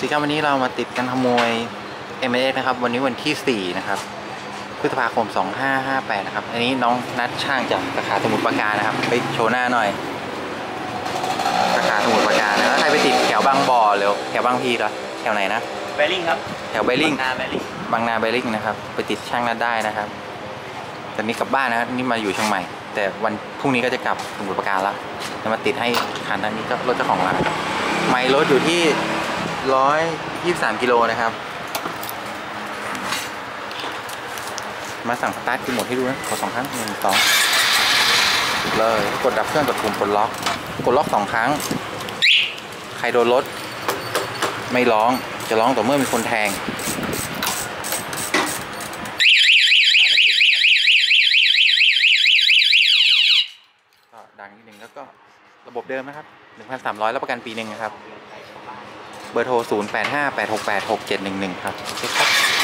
สิครับวันนี้เรามาติดกันขโมย M&S นะครับวันนี้วันที่4นะครับพฤษภาคม2558นะครับอันนี้น้องนัดช่างจากสาขาสมุทรปราการนะครับไปโชว์หน้าหน่อยสาขาสมุทรปราการแล้วใครไปติดแถวบางบ่อหรือแถวบางพีเหรอแถวไหนนะเบลลิงครับแถวเบลลิงบางนาเบลลิงนะครับไปติดช่างนัดได้นะครับแต่นี้กลับบ้านนะครับนี่มาอยู่เชียงใหม่แต่วันพรุ่งนี้ก็จะกลับสมุทรปราการแล้วจะมาติดให้คันนี้ก็รถเจ้าของร้านไมล์รถอยู่ที่123 กิโลนะครับมาสั่งสตาร์ทคือหมดให้ดูนะกด2 ครั้ง1 2เลยกดดับเครื่องกดปุ่มกดล็อก2 ครั้งใครโดนรถไม่ร้องจะร้องต่อเมื่อมีคนแทงก็ดังนิดนึงแล้วก็ระบบเดิมนะครับ 1,300 รับประกันปี 1นะครับเบอร์โทร 0858686711 ครับโอเคครับ